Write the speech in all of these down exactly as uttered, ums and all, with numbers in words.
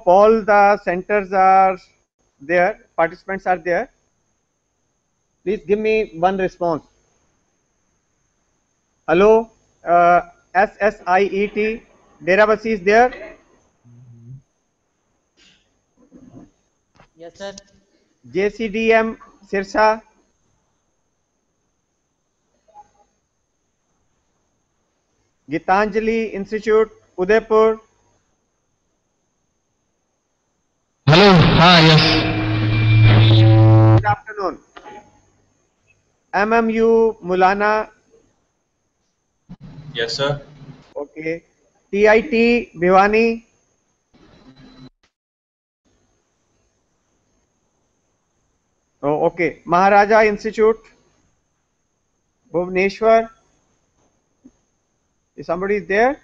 all the centers are there, participants are there. Please give me one response. Hello, uh, S S I E T, Deravasi is there? Yes, sir. J C D M, Sirsa? Gitanjali Institute, Udaipur? Hello, ah, yes. Good afternoon. M M U, Mulana? Yes, sir. Okay. T I T, Bhiwani? Oh, okay. Maharaja Institute, Bhubaneswar? Is somebody there?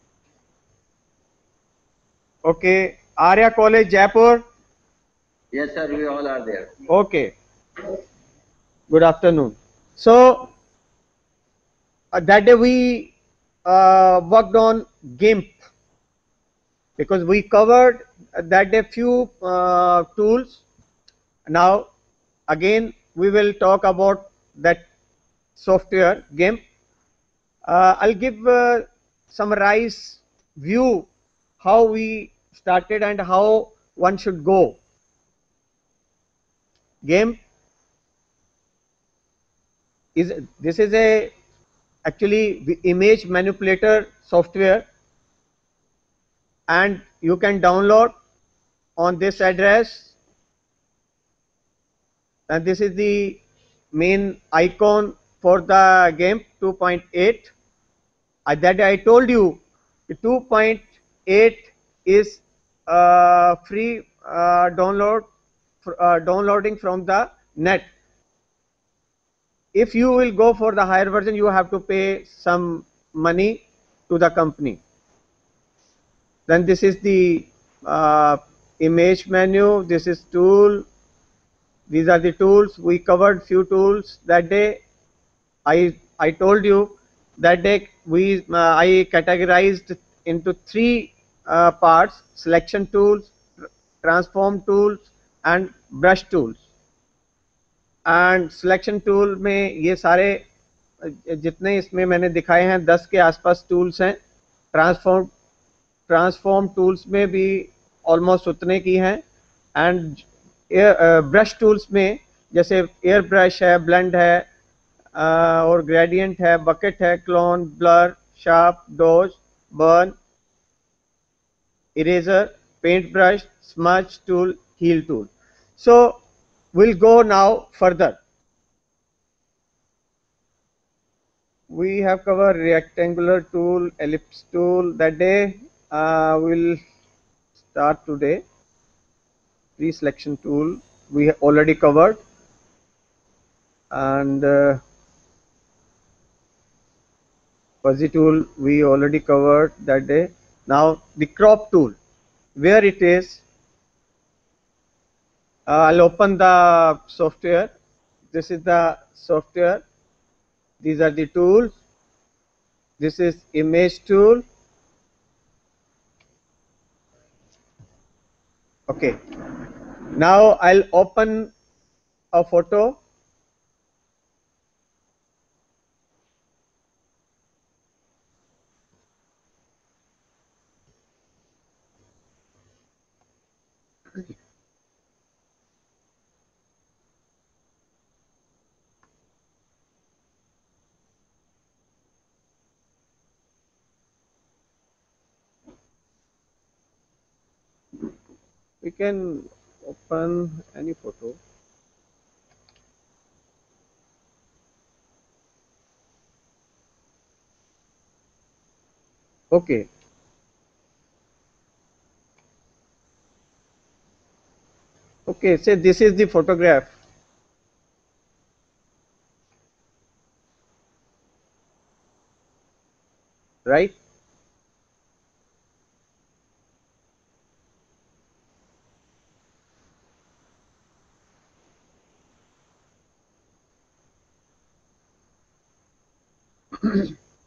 Okay. Arya College, Jaipur? Yes, sir, we all are there. Okay. Good afternoon. So, uh, that day we uh, worked on GIMP because we covered that day few uh, tools. Now, again, we will talk about that software GIMP. Uh, I'll give uh, summarize view how we started and how one should go. GIMP is this is a actually the image manipulator software, and you can download on this address, and this is the main icon for the GIMP two point eight. I, that I told you the two point eight is uh, free uh, download uh, downloading from the net. If you will go for the higher version, you have to pay some money to the company. Then this is the uh, image menu. This is tool. These are the tools. We covered few tools that day. I I told you that day we uh, I categorized into three uh, parts: selection tools, transform tools, and brush tools. And selection tool में ये सारे जितने इसमें मैंने दिखाए हैं दस के आसपास टूल्स हैं. ट्रांसफॉर्म ट्रांसफॉर्म टूल्स में भी ऑलमोस्ट उतने की हैं. एंड ब्रश टूल्स में जैसे एयर ब्रश है, ब्लेंड है, uh, और ग्रेडियंट है, बकेट है, clone, blur, sharp, dodge, burn, eraser, paint brush, smudge tool, heal tool. So we'll go now further. We have covered rectangular tool, ellipse tool that day. Uh, we'll start today. Pre-selection tool we have already covered, and uh, fuzzy tool we already covered that day. Now the crop tool, where it is, uh, I'll open the software. This is the software. These are the tools. This is image tool. Okay. Now I'll open a photo. We can open any photo. Okay. Okay, say this is the photograph. Right?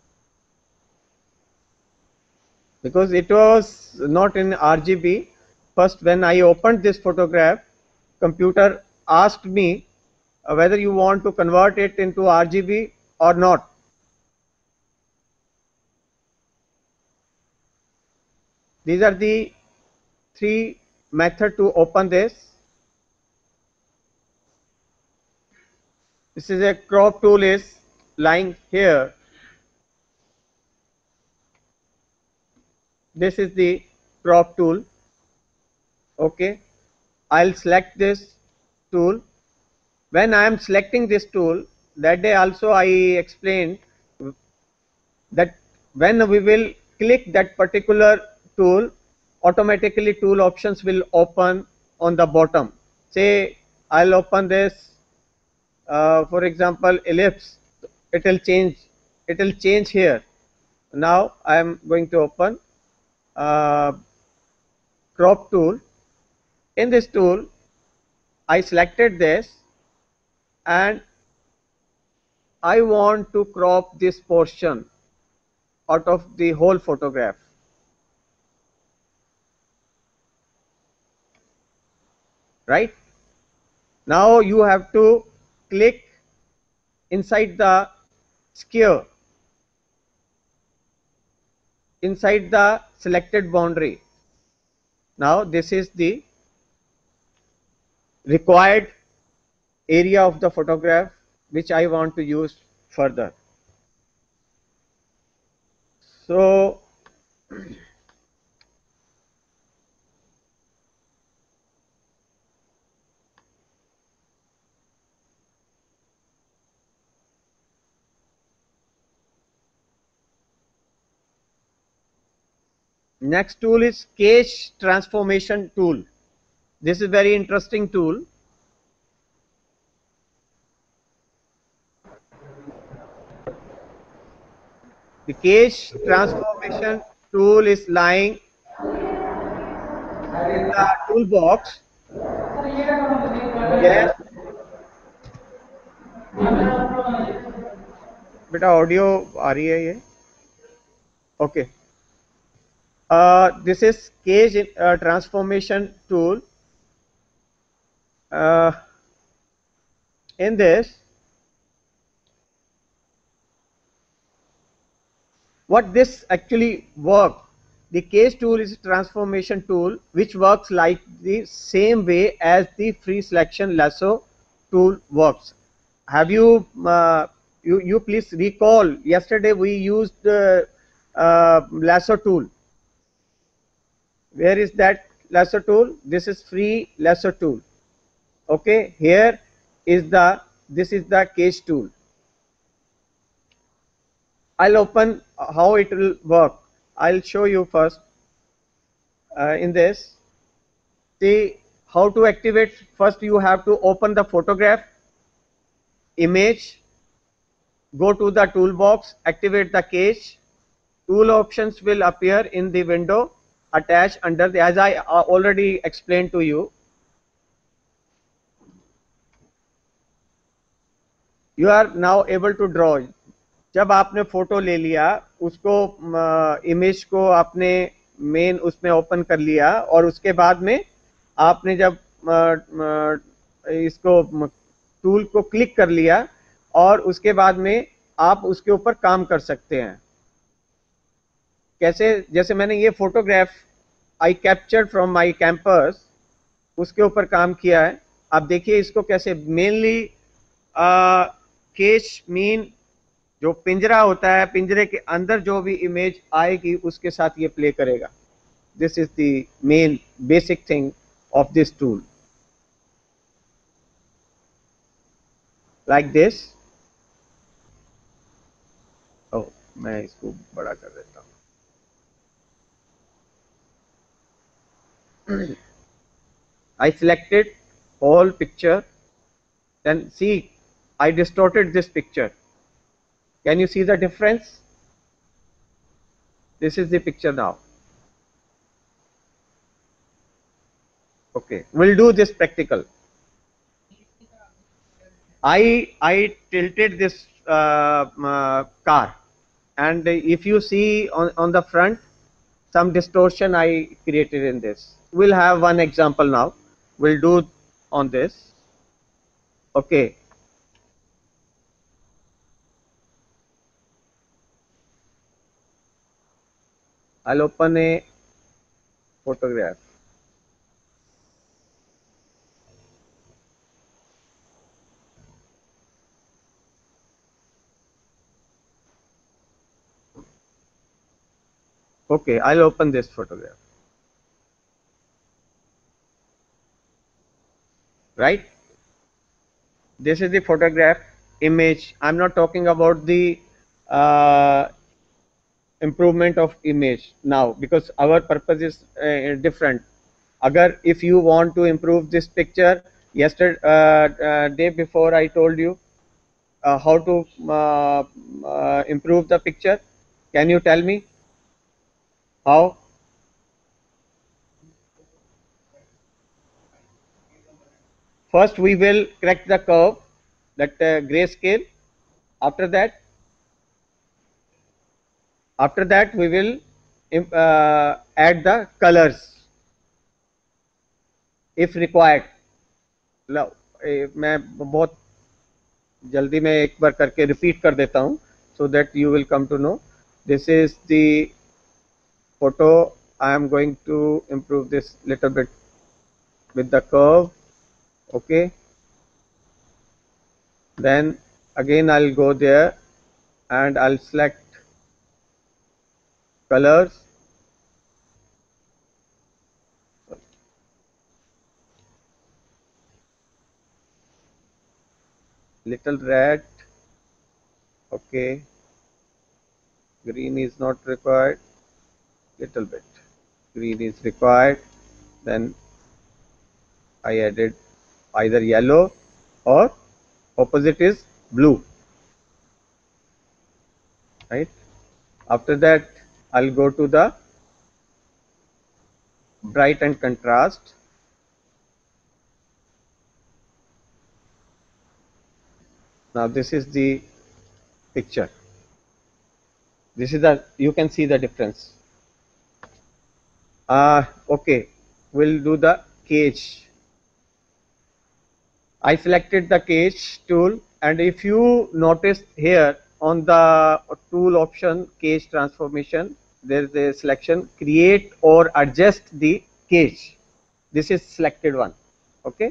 Because it was not in R G B, first when I opened this photograph, computer asked me uh, whether you want to convert it into R G B or not. These are the three methods to open this. This is a crop tool is lying here. This is the crop tool. Okay, I'll select this tool. When I am selecting this tool, that day also I explained that when we will click that particular tool, automatically tool options will open on the bottom. Say I'll open this, uh, for example, ellipse. It will change. It will change here. Now I am going to open uh, crop tool. In this tool, I selected this and I want to crop this portion out of the whole photograph. Right? Now you have to click inside the square, inside the selected boundary. Now this is the required area of the photograph which I want to use further. So next tool is cache transformation tool. This is very interesting tool. The cache transformation tool is lying in the toolbox. Yes. बेटा audio आ रही है ये? Okay. Uh, this is cache uh, transformation tool. Uh, in this, what this actually work, the cache tool is a transformation tool which works like the same way as the free selection lasso tool works. Have you uh, you you please recall yesterday we used the uh, uh, lasso tool. Where is that lasso tool? This is free lasso tool. Okay, here is the this is the cache tool. I'll open how it will work. I'll show you first uh, in this. See how to activate. First you have to open the photograph, image, go to the toolbox, activate the cache. Tool options will appear in the window attached under the, as I uh, already explained to you. You are now able to draw. जब आपने photo ले लिया उसको image को आपने main उसमें open कर लिया और उसके बाद में आपने जब इसको टूल को क्लिक कर लिया और उसके बाद में आप उसके ऊपर काम कर सकते हैं. कैसे? जैसे मैंने ये photograph I captured from my campus उसके ऊपर काम किया है. आप देखिए इसको कैसे मेनली केच मीन जो पिंजरा होता है, पिंजरे के अंदर जो भी इमेज आएगी उसके साथ ये प्ले करेगा. This is the main basic thing of this tool. Like this. Oh, मैं इसको बड़ा कर देता हूँ. I selected whole picture, then see I distorted this picture. Can you see the difference? This is the picture now. Okay, we'll do this practical. I I tilted this uh, uh, car, and if you see on on the front, some distortion I created in this. we'll have one example now. We'll do on this. Okay. I'll open a photograph. Okay, I'll open this photograph. Right? This is the photograph image. I'm not talking about the uh, improvement of image now, because our purpose is uh, different. Agar if you want to improve this picture, yesterday uh, uh, day before I told you uh, how to uh, uh, improve the picture. Can you tell me how? First we will correct the curve, that uh, grayscale. After that, after that we will uh, add the colors if required. लो, ए, मैं बहुत जल्दी में एक बार करके repeat कर देता हूँ, so that you will come to know. This is the photo. I am going to improve this little bit with the curve. Okay, then again I'll go there and I'll select colors. Little red. Okay, green is not required. Little bit green is required. Then I added either yellow or opposite is blue. Right? After that, I'll go to the bright and contrast. Now this is the picture. This is the, you can see the difference. Uh, okay, we'll do the cage. I selected the cage tool, and if you notice here on the tool option, cage transformation, there is a selection, create or adjust the cage. This is selected one. Okay.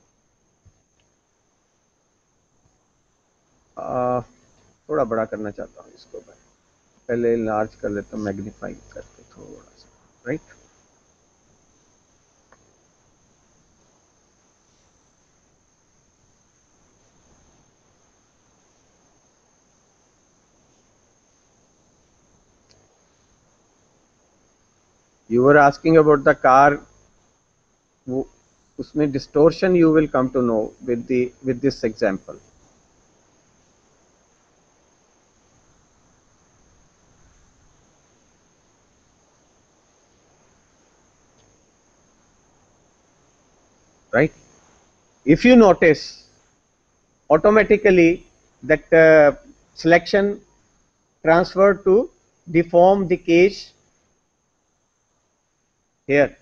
uh, थोड़ा बड़ा करना चाहता हूँ इसको मैं, पहले large कर लेता हूँ, मैग्नीफाई करके थोड़ा सा. Right. You were asking about the car. उसमें distortion you will come to know with the with this example. Right? If you notice, automatically that uh, selection transferred to deform the cage here.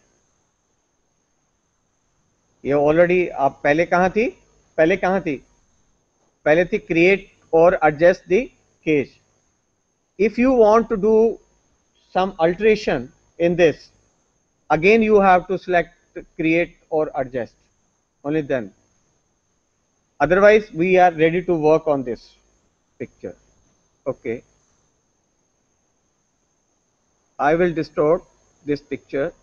ये already आप पहले कहाँ थी पहले कहाँ थी पहले थी create or adjust the cage. If you want to do some alteration in this, again you have to select create or adjust, only then. Otherwise we are ready to work on this picture. Okay, I will distort this picture.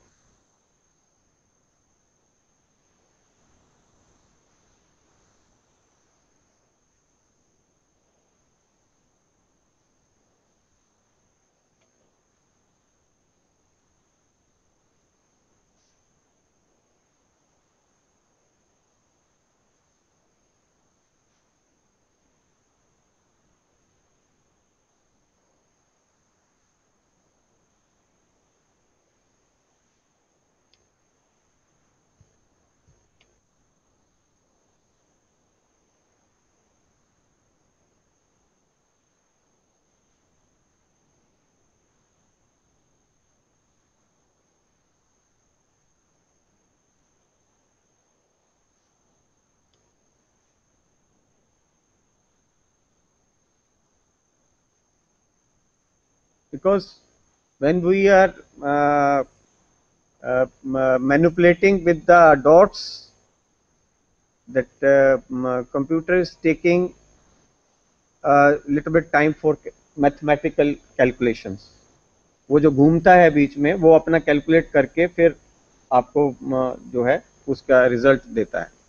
because when we are uh, uh, manipulating with the dots, that uh, computer is taking a little bit time for mathematical calculations. वो जो घूमता है बीच में वो अपना calculate करके फिर आपको जो है उसका रिजल्ट देता है.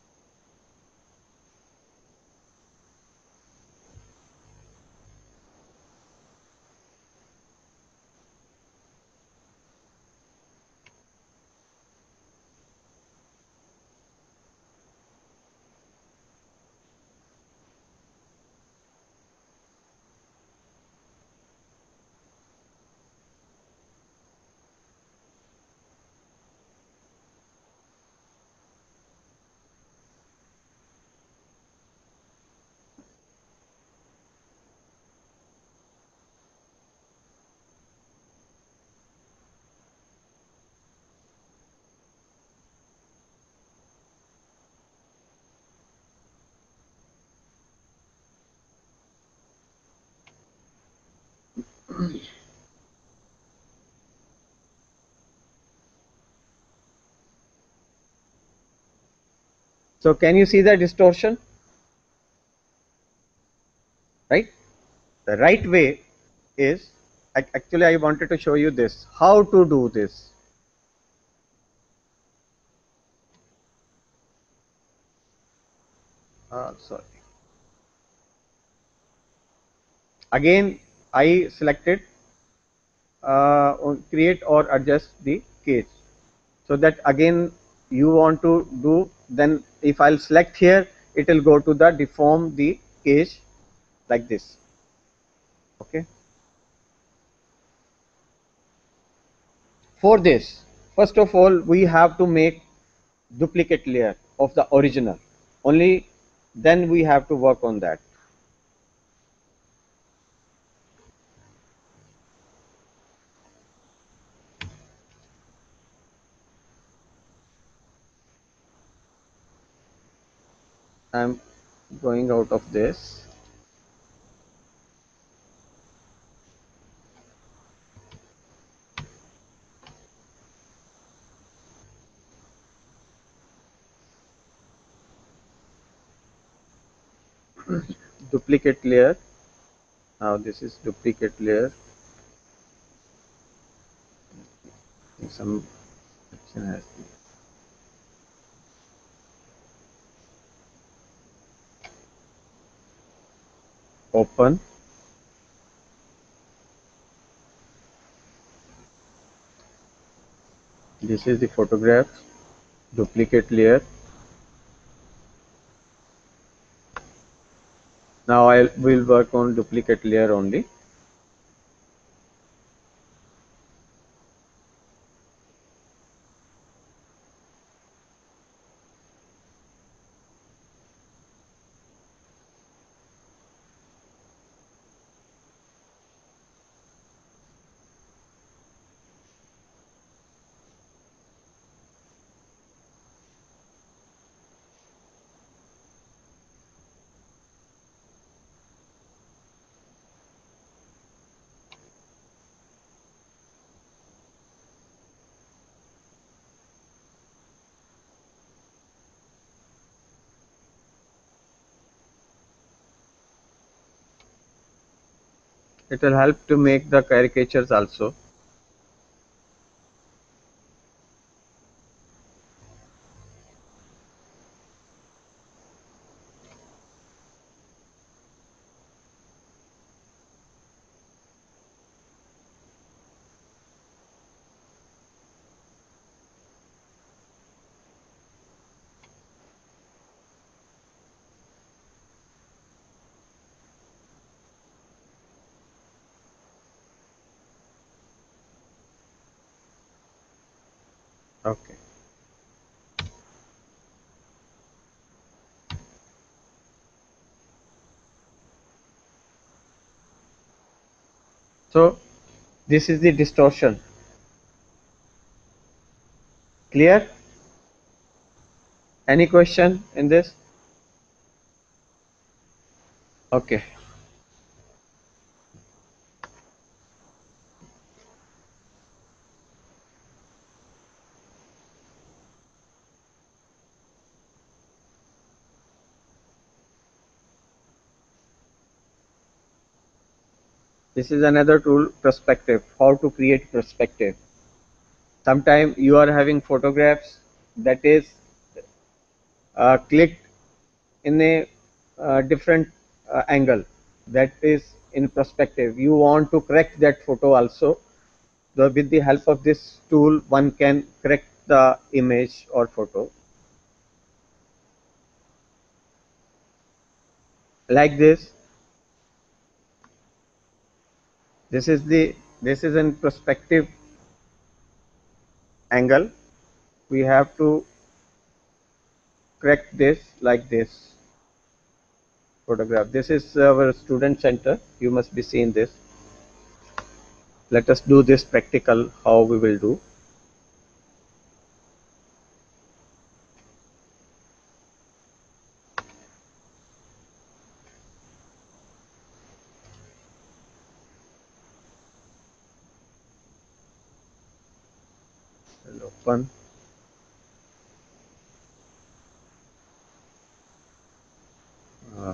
So can you see the distortion? Right? The right way is, actually I wanted to show you this, how to do this. Uh, sorry. Again, I selected uh, create or adjust the cage. So that again you want to do, then if I'll select here, it will go to the deform the cage like this. Okay. For this, first of all, we have to make duplicate layer of the original. Only then we have to work on that. I'm going out of this. Duplicate layer. Now this is duplicate layer. Some action has to be. Open. This is the photograph. Duplicate layer. Now I will work on duplicate layer only. It will help to make the caricatures also. Okay. So this is the distortion. Clear? Any question in this? Okay. This is another tool, perspective, how to create perspective. Sometimes you are having photographs that is uh, clicked in a uh, different uh, angle, that is in perspective. You want to correct that photo also. So with the help of this tool, one can correct the image or photo like this. This is the this is in perspective angle. We have to correct this like this photograph. This is our student center. You must be seeing this. Let us do this practical, how we will do. I'll open. Uh,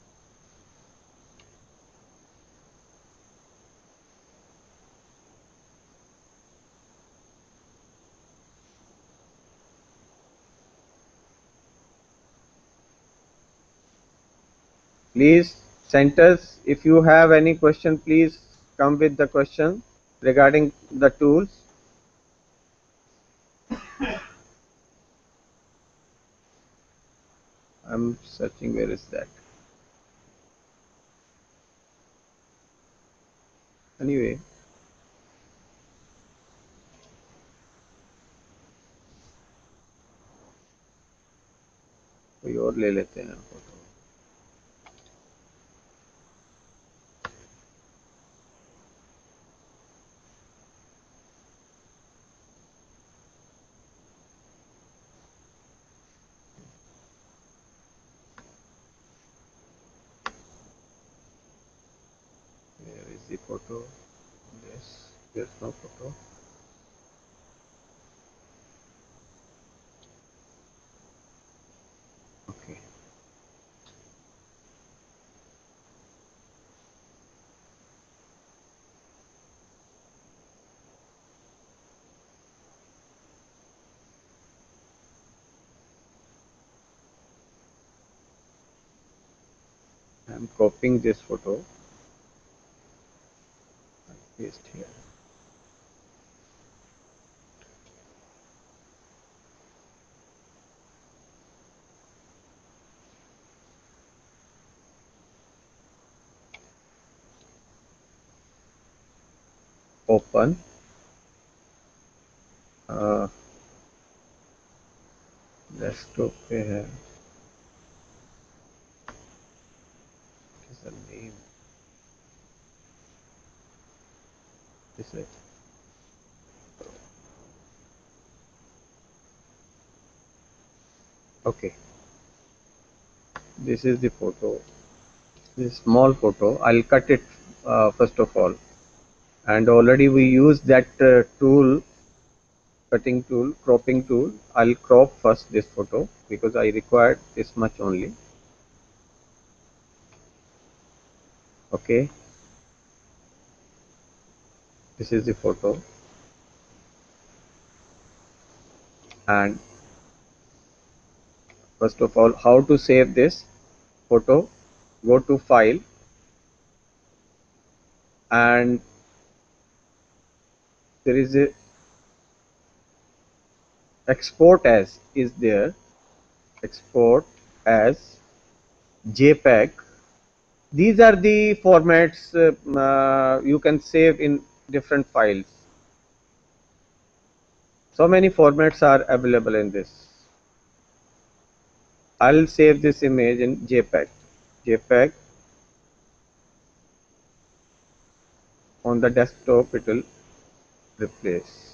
please, centers, if you have any question, please come with the question regarding the tools. I'm searching, where is that? Anyway, कोई और ले लेते हैं photo. Where is the photo? Yes, there's no photo. Okay. I'm copying this photo. Paste here. Open. Uh, desktop पे है. What is the name? This is. Okay. This is the photo. This small photo. I'll cut it uh, first of all. And already we use that uh, tool, cutting tool, cropping tool. I'll crop first this photo because I required this much only. Okay. This is the photo. And first of all, how to save this photo? Go to file and there is a export as is there. Export as JPEG. These are the formats uh, uh, you can save in different files. So many formats are available in this. I'll save this image in JPEG. JPEG. On the desktop it will replace.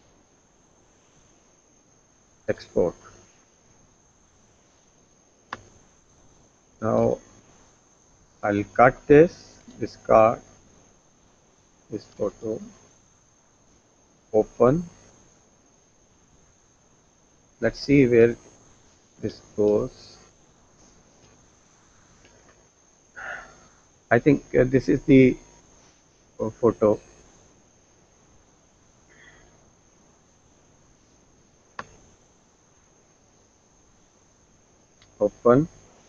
Export. Now I'll cut this, discard this photo, open. Let's see where this goes. I think uh, this is the photo. Open.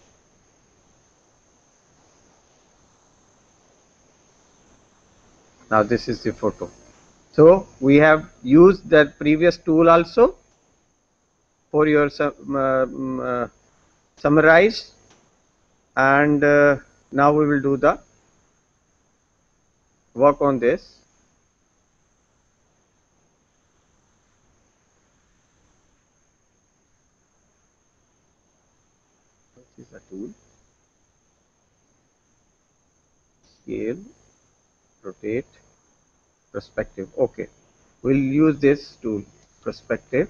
Now this is the photo. So we have used that previous tool also for your sum, uh, um, uh, summarize, and uh, now we will do the work on this. This is a tool. Scale, rotate, perspective. Okay, we'll use this tool, perspective.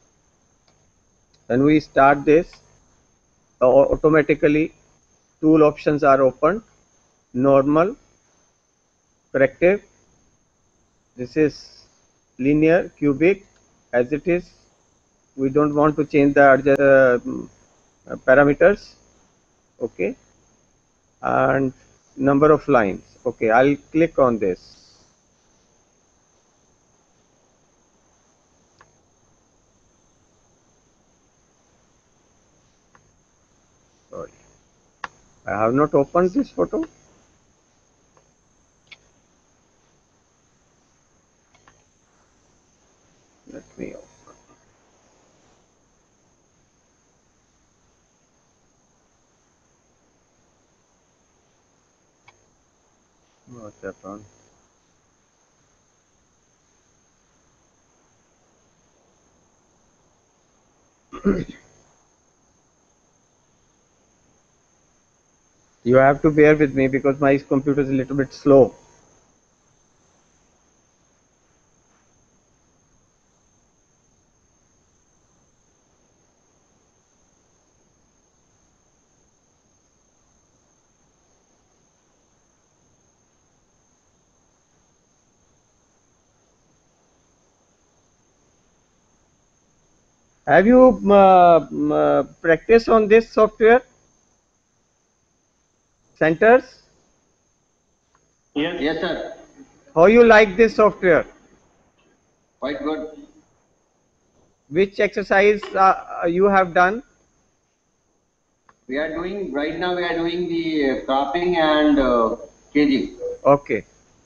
When we start this, uh, automatically tool options are opened. Normal, corrective. This is linear, cubic, as it is. We don't want to change the uh, parameters. Okay, and number of lines. Okay, I'll click on this. Sorry, I have not opened this photo. Let me open. What happened? You have to bear with me because my computer is a little bit slow. Have you uh, uh, practiced on this software? Centers? Yes, yes sir. How you like this software? Quite good. Which exercise uh, you have done? We are doing, right now we are doing the uh, cropping and uh, caging. Okay.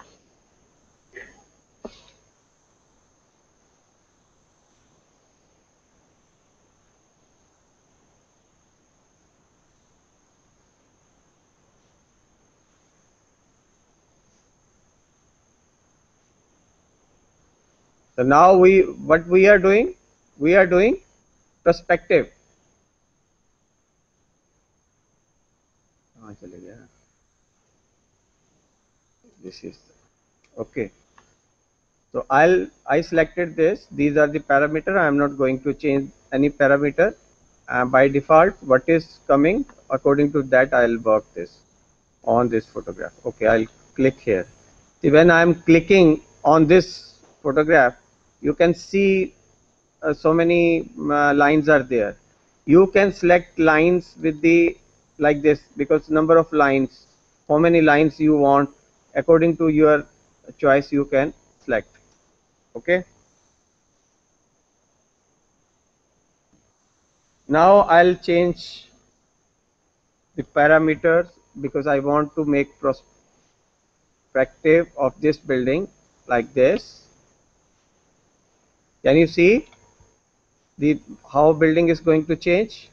So now we, what we are doing? We are doing perspective. This is okay. So I'll I selected this. These are the parameter. I am not going to change any parameter. Uh, by default, what is coming according to that I'll work this on this photograph. Okay, I'll click here. See, when I'm clicking on this photograph, you can see uh, so many uh, lines are there. You can select lines with the like this, because number of lines, how many lines you want, according to your choice you can select. Okay, now I'll change the parameters because I want to make perspective of this building like this. Can you see the how building is going to change?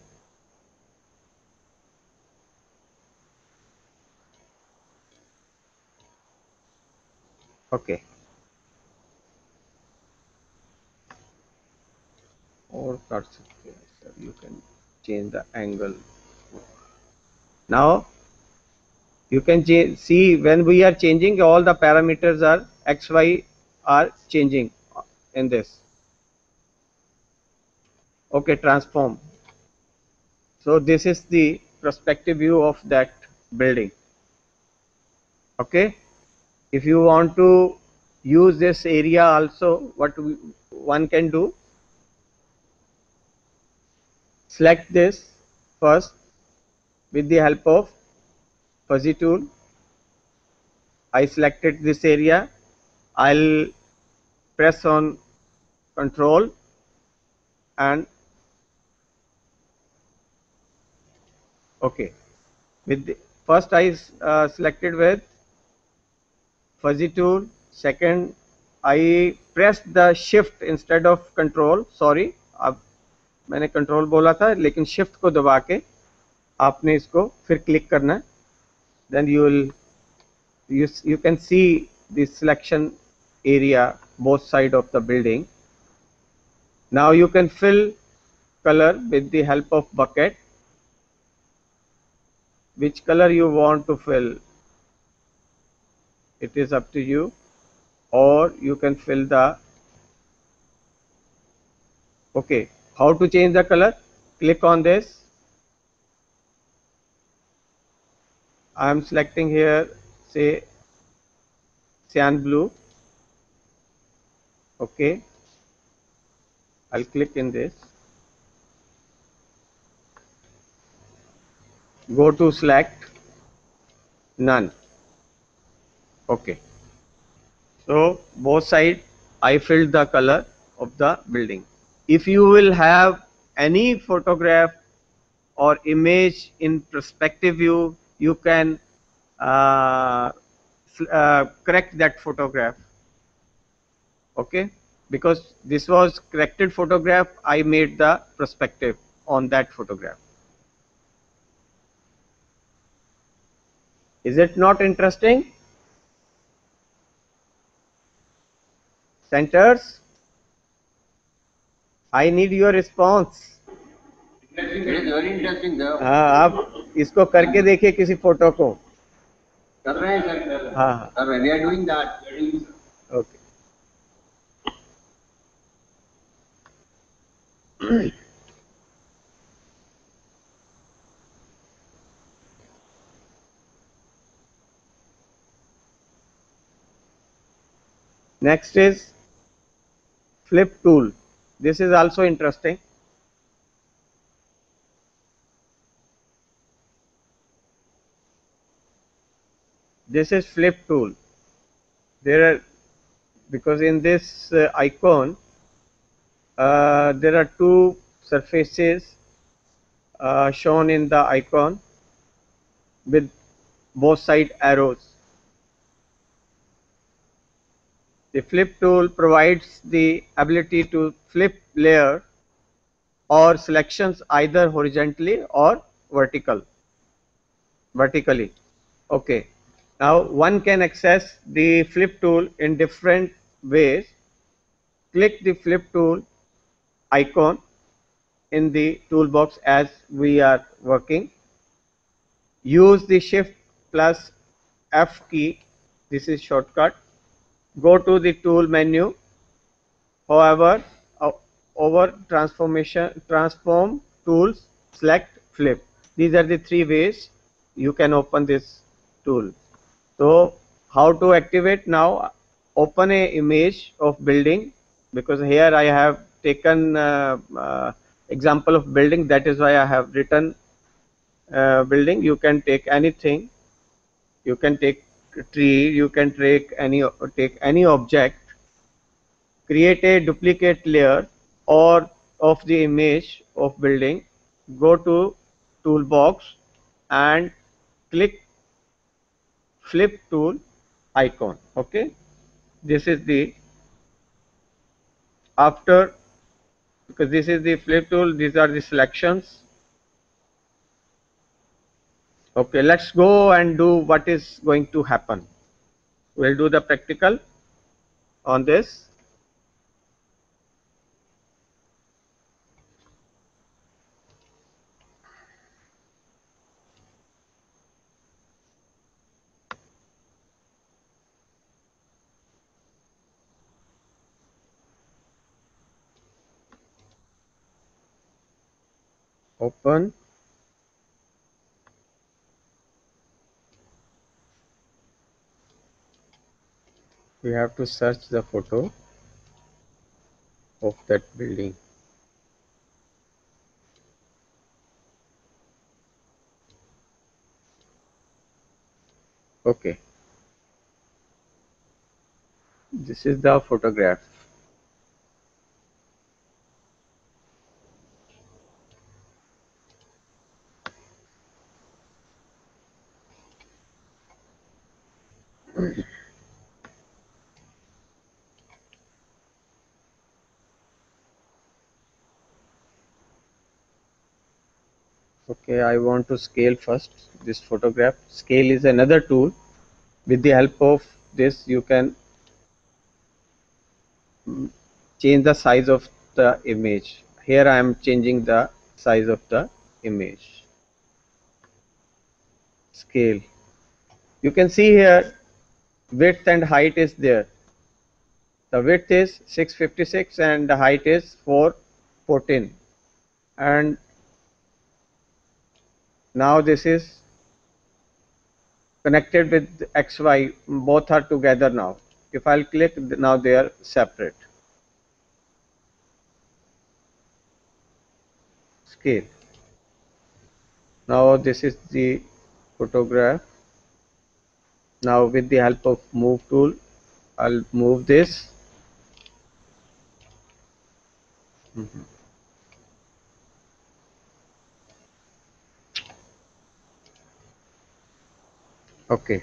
Okay, or cuts, you can change the angle. Now you can see when we are changing, all the parameters are X Y are changing in this. Okay, transform. So this is the perspective view of that building. Okay, if you want to use this area also, what we, one can do, select this first with the help of fuzzy tool. I selected this area. I'll press on control and okay. With the, first I uh, selected with fuzzy tool. Second, I pressed the shift instead of control. Sorry, अब मैंने control बोला था, लेकिन shift को दबा के आपने इसको फिर click करना है. Then you will you you can see the selection area both side of the building. Now you can fill color with the help of bucket. Which color you want to fill, it is up to you, or you can fill the okay. How to change the color? Click on this. I am selecting here, say cyan blue. Okay, I'll click in this. Go to select none. Okay, so both side I filled the color of the building. If you will have any photograph or image in perspective view, you can uh, uh, correct that photograph. Okay, because this was corrected photograph, I made the perspective on that photograph. Is it not interesting? Centers, I need your response. It is very interesting, sir. हाँ, आप इसको करके देखिए किसी photo को. कर रहे हैं सर. हाँ हाँ. Sir, we are doing that. Okay. Next is flip tool. This is also interesting. This is flip tool. There are, because in this uh, icon uh, there are two surfaces uh, shown in the icon with both side arrows. The flip tool provides the ability to flip layer or selections either horizontally or vertical vertically. Okay, now one can access the flip tool in different ways. Click the flip tool icon in the toolbox as we are working. Use the shift plus F key, this is shortcut. Go to the tool menu. However, uh, over transformation transform tools, select flip. These are the three ways you can open this tool. So how to activate? Now open a image of building, because here I have taken uh, uh, example of building, that is why I have written uh, building. You can take anything, you can take tree, you can take any take any object. Create a duplicate layer or of the image of building. Go to toolbox and click flip tool icon. Okay, this is the after, because this is the flip tool, these are the selections. Okay, let's go and do what is going to happen. We'll do the practical on this. Open. We have to search the photo of that building. Okay, This is the photograph. Okay, I want to scale first this photograph. Scale is another tool. With the help of this, you can change the size of the image. Here I am changing the size of the image. Scale. You can see here width and height is there. The width is six fifty-six and the height is four fourteen. And now this is connected with X Y, both are together now. If I'll click, now they are separate. Scale. Now this is the photograph. Now with the help of move tool, I'll move this. Mm-hmm. Okay.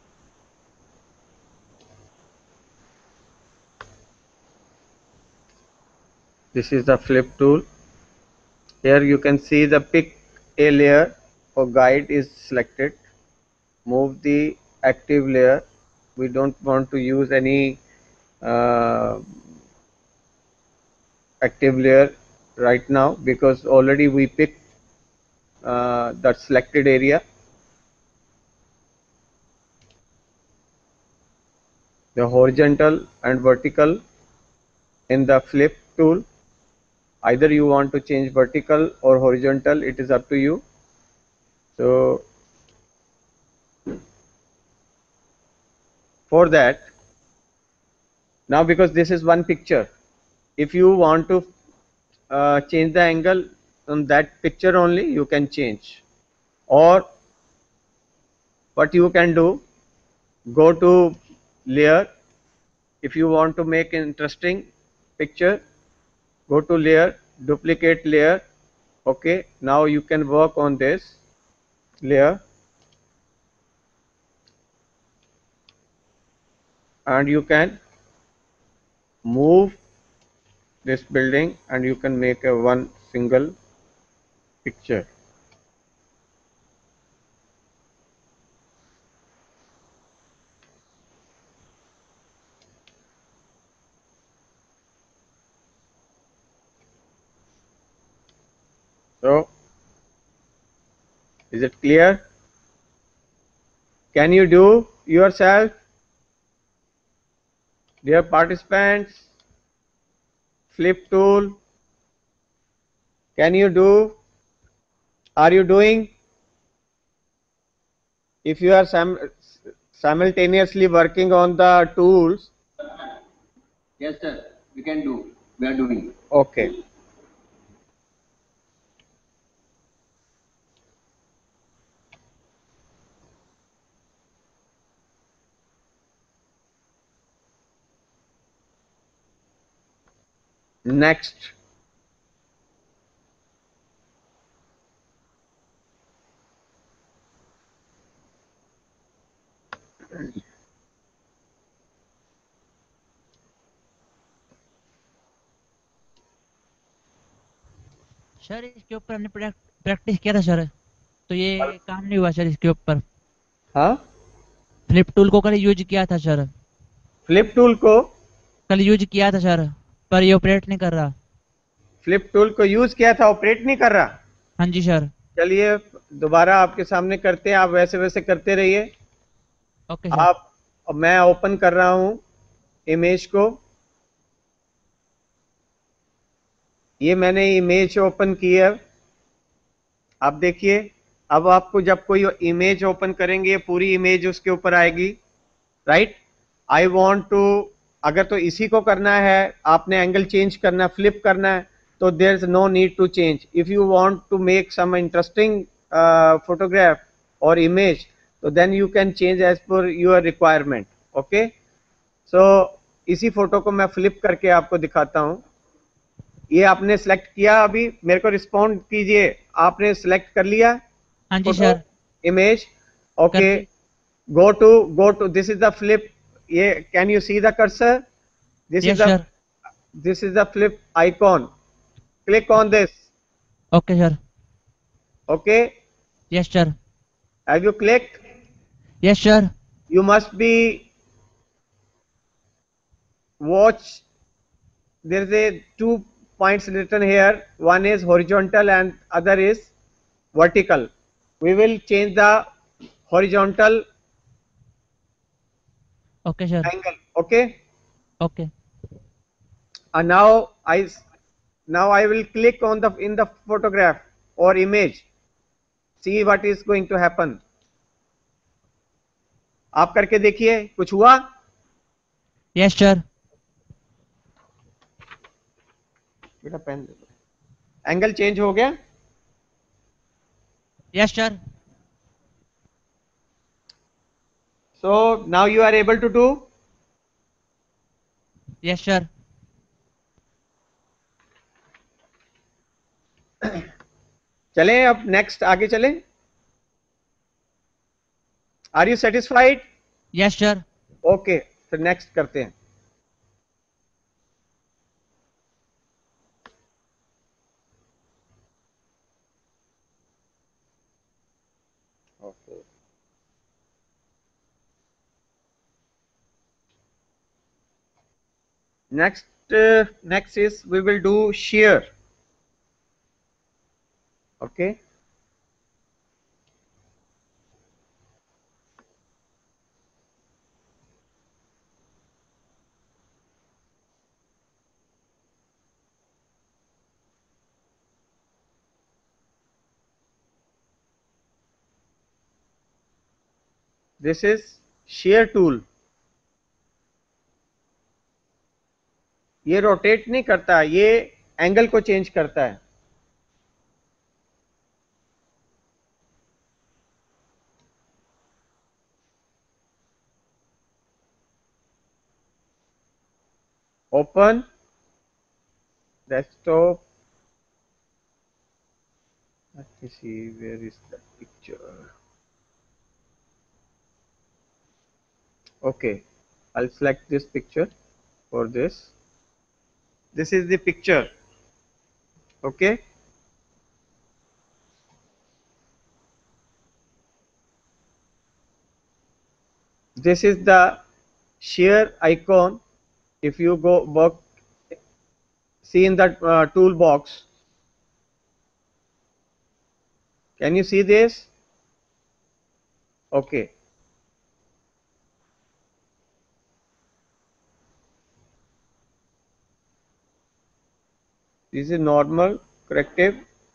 This is the flip tool. Here you can see the pick a layer or guide is selected. Move the active layer. We don't want to use any uh, active layer right now because already we picked uh, that selected area. The horizontal and vertical in the flip tool, either you want to change vertical or horizontal, it is up to you. So for that, now because this is one picture, if you want to uh, change the angle on that picture only, you can change. Or what you can do, go to layer. If you want to make an interesting picture, go to layer, duplicate layer. Okay, now you can work on this layer and you can move this building and you can make a one single picture. So, is it clear? Can you do yourself, dear participants? Flip tool, can you do? Are you doing? If you are sim simultaneously working on the tools. Yes, sir. We can do. We are doing. Okay. Next. Sir इसके ऊपर हमने practice किया था sir, तो ये काम नहीं हुआ सर इसके ऊपर. हाँ, फ्लिप टूल को कल यूज किया था सर. फ्लिप टूल को कल यूज किया था सर, पर ये ऑपरेट नहीं कर रहा. फ्लिप टूल को यूज किया था, ऑपरेट नहीं कर रहा. हाँ जी सर. चलिए दोबारा आपके सामने करते हैं, आप वैसे वैसे करते रहिए. Okay sir. आप, मैं ओपन कर रहा हूं इमेज को. ये मैंने इमेज ओपन की है. आप देखिए, अब आपको जब कोई इमेज ओपन करेंगे पूरी इमेज उसके ऊपर आएगी. राइट. आई वांट टू, अगर तो इसी को करना है, आपने एंगल चेंज करना, फ्लिप करना है, तो there is no need to change. If you want to make some interesting photograph और इमेज, तो then you can change as per your requirement. Okay. So इसी फोटो को मैं फ्लिप करके आपको दिखाता हूं। ये आपने सिलेक्ट किया, अभी मेरे को रिस्पॉन्ड कीजिए, आपने सिलेक्ट कर लिया हाँ जी फोटो सर। इमेज? कर ओके, दी। go to go to this is the flip. ये can you see the cursor? This Yes is the sir. this is the flip icon. Click on this. Okay sir. Okay, Yes sir. have you clicked? Yes sir. You must be watch. There is a two points written here. One is horizontal and other is vertical. We will change the horizontal Okay sir. angle. Okay, Okay. and now I now I will click on the in the photograph or image. See what is going to happen. आप करके देखिए, कुछ हुआ? Yes sir. बेटा pen दे दो। Angle change हो गया? Yes sir. So now you are able to do? Yes sir. चलें अब नेक्स्ट आगे चलें। Are you satisfied? Yes sir. Okay, फिर नेक्स्ट करते हैं। Okay, next uh, next is we will do shear. Okay, this is shear tool. ये rotate नहीं करता, ये एंगल को चेंज करता है। Open desktop. Let me see, where is the picture? Okay, I'll select this picture for this. This is the picture. Okay, this is the shear icon. If you go work, see in that uh, toolbox. Can you see this? Okay, this is normal corrective.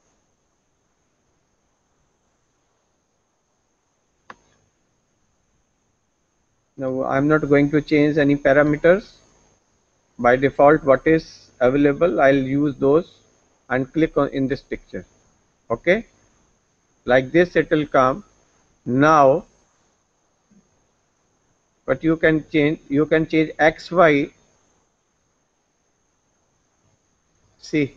Now I'm not going to change any parameters. By default, what is available, I'll use those and click on in this picture. Okay, like this it will come. Now but you can change, you can change X Y. See,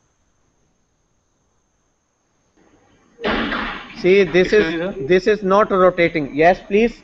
see this is this is not rotating. Yes please.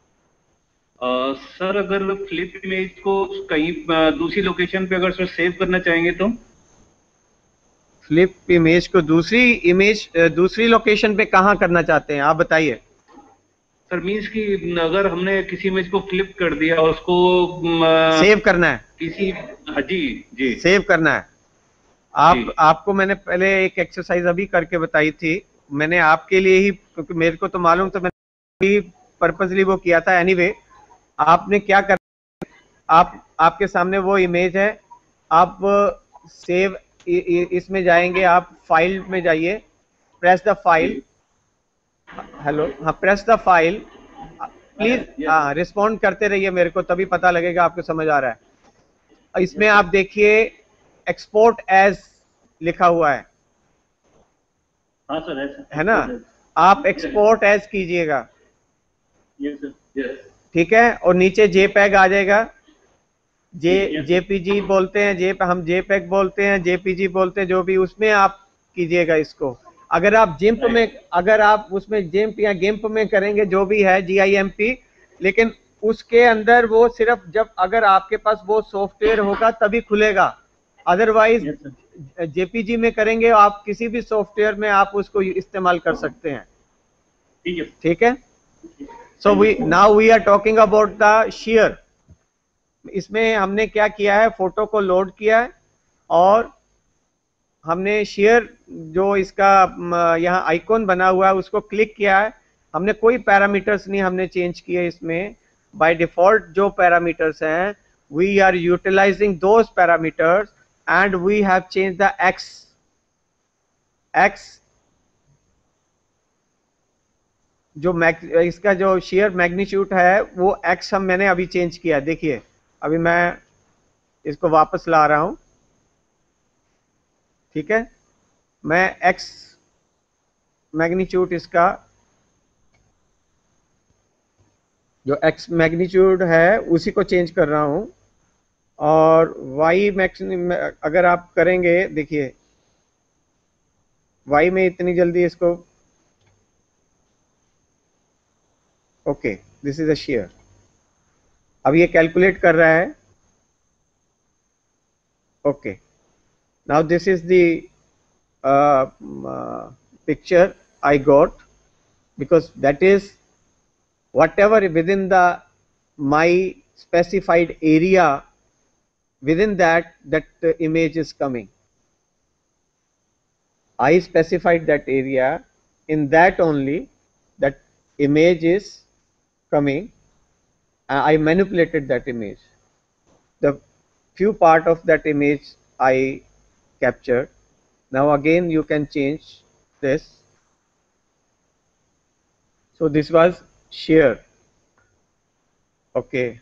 Sir uh, अगर flip image को कहीं uh, दूसरी location पे अगर sir save करना चाहेंगे तो? Flip image को दूसरी इमेज दूसरी लोकेशन पे कहाँ करना चाहते हैं आप बताइए। सर मीन्स कि अगर हमने किसी इमेज को फ्लिप कर दिया और उसको सेव करना है किसी, हाँ जी जी सेव करना है आप आपको मैंने पहले एक एक्सरसाइज अभी करके बताई थी, मैंने आपके लिए ही, क्योंकि मेरे को तो मालूम, तो मैंने पर्पसली वो किया था। एनीवे anyway, आपने क्या कर, आप आपके सामने वो इमेज है, आप सेव इसमें जाएंगे, आप फाइल में जाइए, प्रेस द फाइल, हेलो, हाँ प्रेस द फाइल, प्लीज हाँ रिस्पॉन्ड करते रहिए मेरे को, तभी पता लगेगा आपको समझ आ रहा है। इसमें आप देखिए एक्सपोर्ट एज लिखा हुआ है, हाँ सर है, है ना, आप एक्सपोर्ट एज कीजिएगा, यस सर, यस, ठीक है, और नीचे जेपैग आ जाएगा, जे जेपीजी बोलते हैं, जे हम जेपेग बोलते हैं, जेपीजी बोलते हैं, जो भी, उसमें आप कीजिएगा इसको। अगर आप जिम्प में, अगर आप उसमें जिम्प या गिम्प में करेंगे, जो भी है जी आई एम पी, लेकिन उसके अंदर वो सिर्फ जब अगर आपके पास वो सॉफ्टवेयर होगा तभी खुलेगा, अदरवाइज जेपीजी में करेंगे आप किसी भी सॉफ्टवेयर में आप उसको इस्तेमाल कर सकते हैं। ठीक है। So we now we are talking about the shear. इसमें हमने क्या किया है, फोटो को लोड किया है और हमने शेयर जो इसका यहाँ आइकॉन बना हुआ है उसको क्लिक किया है। हमने कोई पैरामीटर्स नहीं हमने चेंज किए इसमें। बाय डिफॉल्ट जो पैरामीटर्स हैं, we are utilising those parameters and we have change the X X जो मैग इसका जो शेयर मैग्नीट्यूड है वो एक्स हम मैंने अभी चेंज किया। देखिए अभी मैं इसको वापस ला रहा हूं। ठीक है, मैं एक्स मैग्नीट्यूड इसका जो एक्स मैग्नीट्यूड है उसी को चेंज कर रहा हूं और वाई मैक्सिमम अगर आप करेंगे, देखिए वाई में इतनी जल्दी इसको, okay this is a shear. अब ये कैलकुलेट कर रहा है। Okay, now this is the picture I got, because that is whatever within the my specified area, within that that uh, image is coming. I specified that area, in that only that image is coming. uh, I manipulated that image. The few part of that image I captured. Now again you can change this. So this was share. Okay.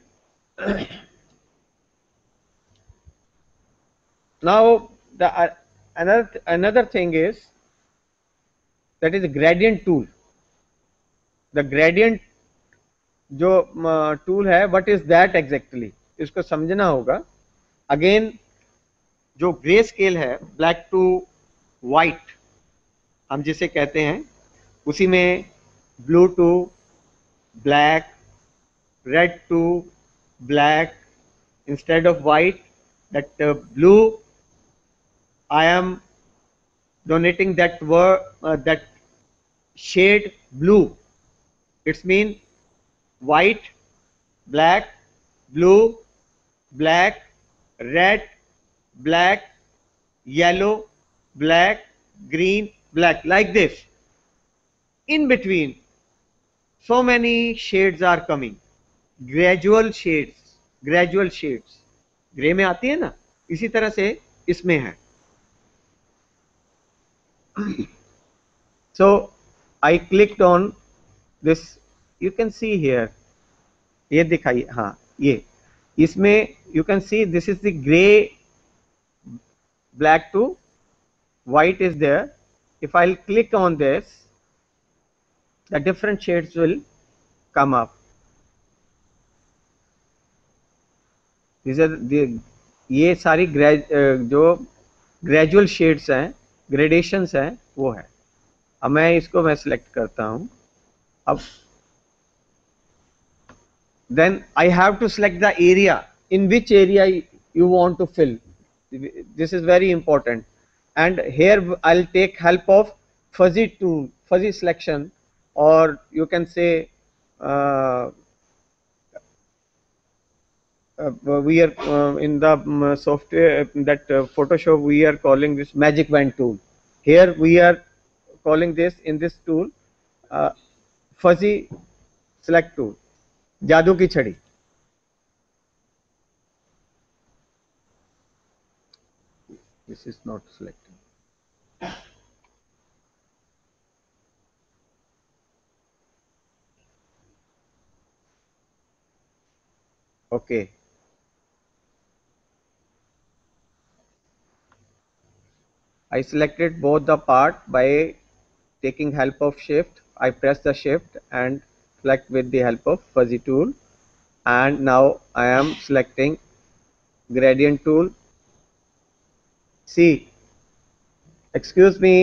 Now the uh, another another thing is that is the gradient tool. The gradient जो tool है, what is that exactly, इसको समझना होगा। Again जो grey scale है, black to white हम जिसे कहते हैं, उसी में blue to black, red to black, instead of white, that uh, blue, I am donating that word uh, that shade blue. It's mean white, black, blue, black, red, black, yellow, black, green, black, like this. In between so many shades are coming, gradual shades, gradual shades, ग्रे में आती है ना, इसी तरह से इसमें है। So I clicked on this, you can see here, ये दिखाइए, हाँ ये इसमें you can see this is the gray, black to white is there. If I'll click on this, the different shades will come up. These are the ये सारी जो gradual shades हैं, gradations हैं, वो है। अब मैं इसको मैं सिलेक्ट करता हूँ। अब then I have to select the area, in which area you want to fill. This is very important, and here I'll take help of fuzzy tool, fuzzy selection, or you can say uh, uh, we are uh, in the um, software that uh, Photoshop we are calling this magic wand tool. Here we are calling this, in this tool, uh, fuzzy select tool, जादू की छड़ी। This is not selected. Okay. I selected both the part by taking help of shift. I press the shift and select with the help of fuzzy tool, and now I am selecting gradient tool. See, excuse me,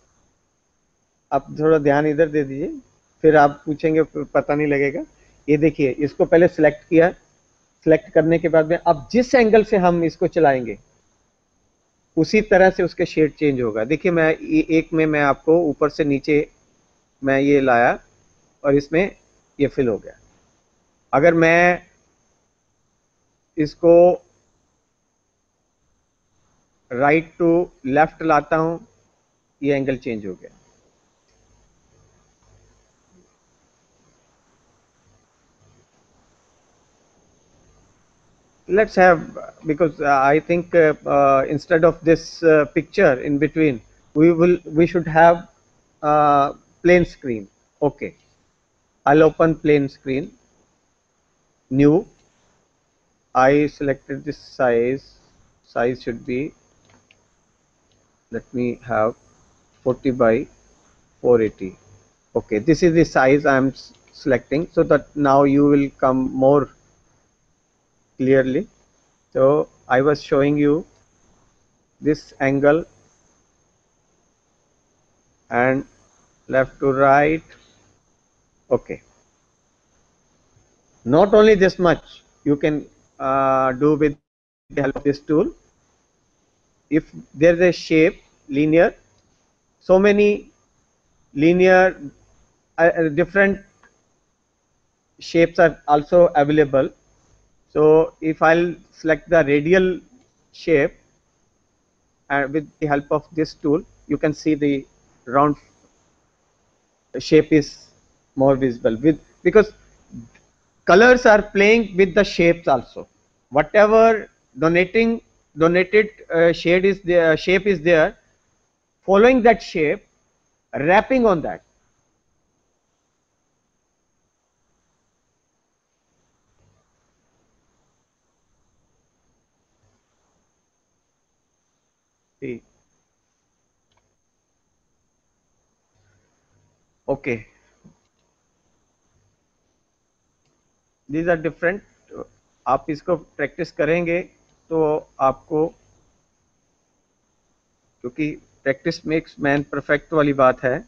आप थोड़ा ध्यान इधर दे दीजिए, फिर आप पूछेंगे पता नहीं लगेगा। ये देखिए, इसको पहले सिलेक्ट किया, सिलेक्ट करने के बाद में अब जिस एंगल से हम इसको चलाएंगे उसी तरह से उसके शेड चेंज होगा। देखिए, मैं ये एक में मैं आपको ऊपर से नीचे मैं ये लाया और इसमें ये फिल हो गया। अगर मैं इसको राइट टू लेफ्ट लाता हूं, ये एंगल चेंज हो गया। Let's have, because uh, I think uh, uh, instead of this uh, picture in between, we will we should have uh, plain screen. Okay, I'll open plain screen. New. I selected this size. Size should be, let me have forty by four eighty. Okay, this is the size I am selecting, so that now you will come more clearly. So I was showing you this angle and left to right. Okay, not only this much you can uh, do with the help of this tool. If there is a shape linear, so many linear uh, different shapes are also available. So if I'll select the radial shape, and uh, with the help of this tool, you can see the round shape is more visible, with because colors are playing with the shapes also. Whatever donating donated uh, shade is there, shape is there, following that shape, wrapping on that. See. Okay. These are different. आप इसको practice करेंगे तो आपको, क्योंकि practice makes man perfect वाली बात है।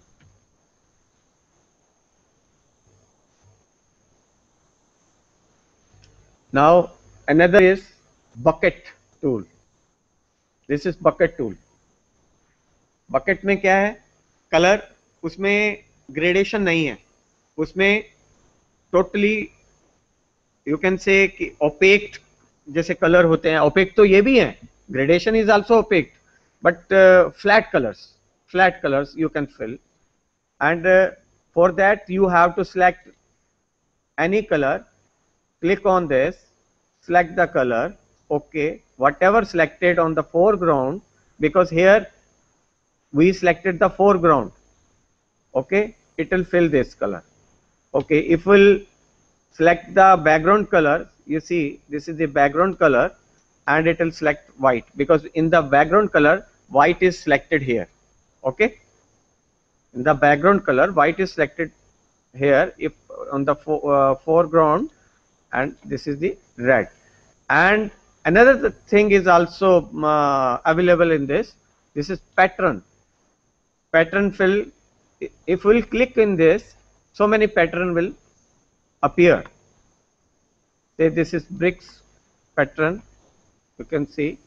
Now another is bucket tool. This is bucket tool. Bucket में क्या है? कलर, उसमें ग्रेडेशन नहीं है, उसमें टोटली यू कैन से कि ओपेक जैसे कलर होते हैं, ओपेक तो ये भी है, gradation is also opaque, but flat colours, flat colours you can fill, and uh, for that you have to select any color, click on this, select the color, okay, whatever selected on the foreground, because here we selected the foreground, okay, it will fill this color. Okay, if we'll select the background color, you see this is the background color, and it will select white, because in the background color white is selected here. Okay, in the background color white is selected here, if on the fo uh, foreground, and this is the red. And another thing is also uh, available in this. This is pattern. Pattern fill. If we'll click in this, so many pattern will appear. Say this is bricks pattern. You can see.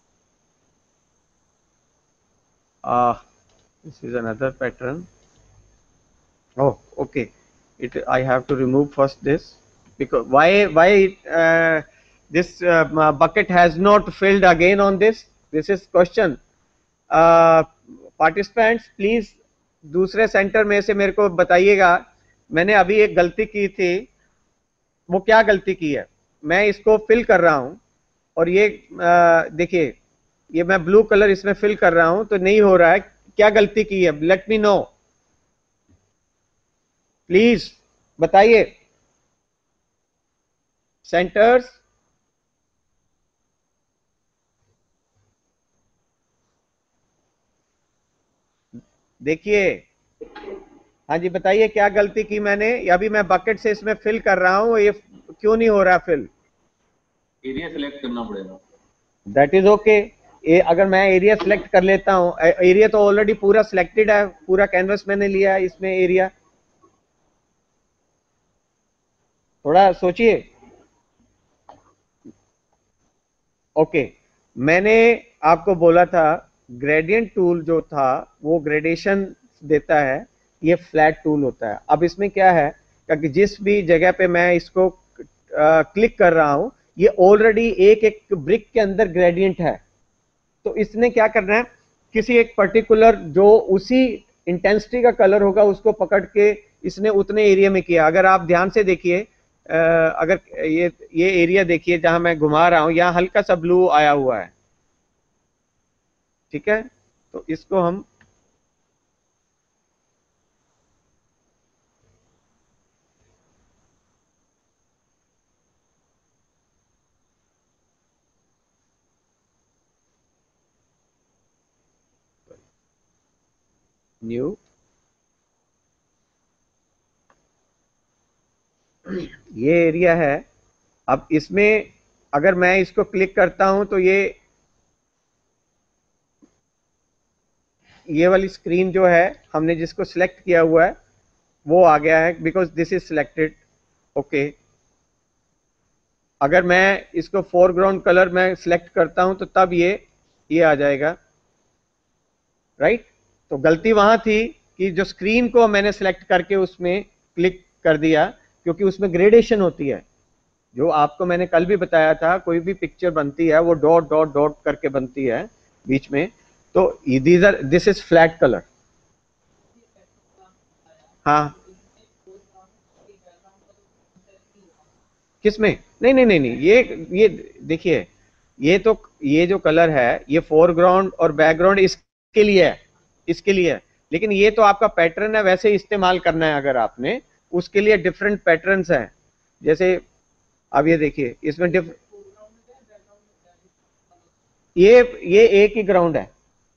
Uh, this is another pattern. Oh, okay. It I have to remove first this, because why why it, uh, this uh, bucket has not filled again on this. This is question. Uh, participants, please दूसरे centre में से मेरे को बताइएगा, मैंने अभी एक गलती की थी, वो क्या गलती की है। मैं इसको फिल कर रहा हूं और ये देखिए, ये मैं ब्लू कलर इसमें फिल कर रहा हूं तो नहीं हो रहा है, क्या गलती की है, लेट मी नो, प्लीज बताइए सेंटर्स। देखिए, हाँ जी बताइए क्या गलती की मैंने, या अभी मैं बकेट से इसमें फिल कर रहा हूं, ये क्यों नहीं हो रहा फिल। एरिया सेलेक्ट करना पड़ेगा। That is okay. अगर मैं एरिया सेलेक्ट कर लेता हूँ, एरिया तो ऑलरेडी पूरा सिलेक्टेड है, पूरा कैनवस मैंने लिया है, इसमें एरिया थोड़ा सोचिए। ओके, मैंने आपको बोला था ग्रेडियंट टूल जो था वो ग्रेडेशन देता है, ये फ्लैट टूल होता है। अब इसमें क्या है कि जिस भी जगह पे मैं इसको आ, क्लिक कर रहा हूं, ये ऑलरेडी एक एक ब्रिक के अंदर ग्रेडियंट है। तो इसने क्या करना है, किसी एक पर्टिकुलर जो उसी इंटेंसिटी का कलर होगा उसको पकड़ के इसने उतने एरिया में किया। अगर आप ध्यान से देखिए, अगर ये ये एरिया देखिए जहां मैं घुमा रहा हूं, यहां हल्का सा ब्लू आया हुआ है, ठीक है। तो इसको हम न्यू, ये एरिया है। अब इसमें अगर मैं इसको क्लिक करता हूं तो ये ये वाली स्क्रीन जो है हमने जिसको सिलेक्ट किया हुआ है वो आ गया है, because this is selected. Okay, अगर मैं इसको फोरग्राउंड कलर में सिलेक्ट करता हूं तो तब ये ये आ जाएगा, राइट right? तो गलती वहां थी कि जो स्क्रीन को मैंने सिलेक्ट करके उसमें क्लिक कर दिया, क्योंकि उसमें ग्रेडेशन होती है। जो आपको मैंने कल भी बताया था, कोई भी पिक्चर बनती है वो डॉट डॉट डॉट करके बनती है बीच में। तो these are this is flat colour. हाँ, किसमें? नहीं नहीं नहीं नहीं, ये ये देखिए, ये तो ये जो कलर है ये फोरग्राउंड और बैकग्राउंड इसके लिए है, इसके लिए है। लेकिन ये तो आपका पैटर्न है, वैसे इस्तेमाल करना है अगर आपने, उसके लिए डिफरेंट पैटर्न्स हैं। जैसे अब ये देखिए, इसमें डिफ ये ये एक ही ग्राउंड है,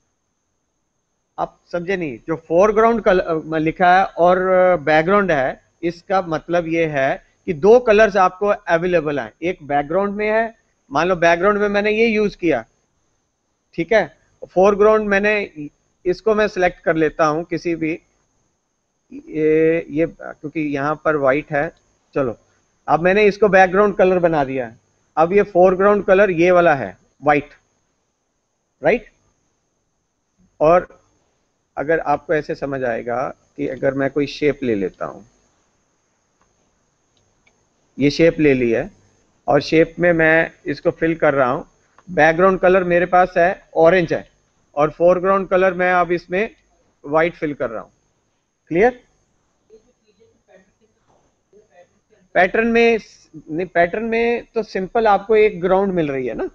आप समझे नहीं। जो फोरग्राउंड कलर लिखा है और बैकग्राउंड है, इसका मतलब ये है कि दो कलर्स आपको अवेलेबल हैं। एक बैकग्राउंड में है, मान लो बैकग्राउंड में मैंने ये यूज किया, ठीक है। फोरग्राउंड मैंने इसको मैं सिलेक्ट कर लेता हूं किसी भी, ये ये क्योंकि यहां पर व्हाइट है, चलो अब मैंने इसको बैकग्राउंड कलर बना दिया है। अब ये फोरग्राउंड कलर ये वाला है, व्हाइट, राइट। और अगर आपको ऐसे समझ आएगा कि अगर मैं कोई शेप ले लेता हूं, ये शेप ले ली है और शेप में मैं इसको फिल कर रहा हूं। बैकग्राउंड कलर मेरे पास है ऑरेंज है और फोरग्राउंड कलर मैं अब इसमें व्हाइट फिल कर रहा हूं। क्लियर? पैटर्न में नहीं, पैटर्न में तो सिंपल आपको एक ग्राउंड मिल रही है ना।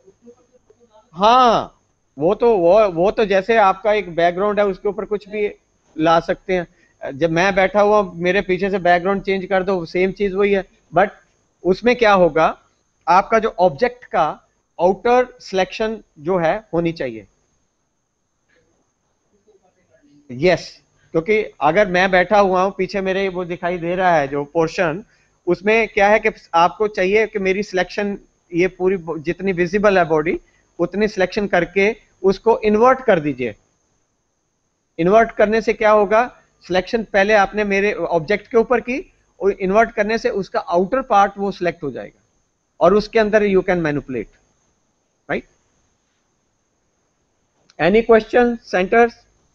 हाँ, वो तो वो वो तो जैसे आपका एक बैकग्राउंड है उसके ऊपर कुछ भी ला सकते हैं। जब मैं बैठा हुआ मेरे पीछे से बैकग्राउंड चेंज कर दो, सेम चीज वही है। बट उसमें क्या होगा, आपका जो ऑब्जेक्ट का आउटर सिलेक्शन जो है होनी चाहिए। यस, क्योंकि अगर मैं बैठा हुआ हूं, पीछे मेरे वो दिखाई दे रहा है जो पोर्शन, उसमें क्या है कि आपको चाहिए कि मेरी सिलेक्शन ये पूरी जितनी विजिबल है बॉडी उतनी सिलेक्शन करके उसको इन्वर्ट कर दीजिए। इन्वर्ट करने से क्या होगा, सिलेक्शन पहले आपने मेरे ऑब्जेक्ट के ऊपर की और इन्वर्ट करने से उसका आउटर पार्ट वो सिलेक्ट हो जाएगा और उसके अंदर you can manipulate, right. Any question centres?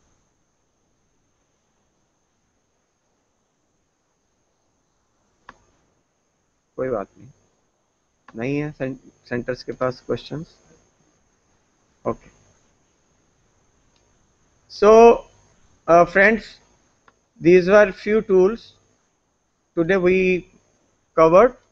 कोई बात नहीं, नहीं है सेंटर्स के पास questions? Okay. So, uh, friends, these were few tools today we covered.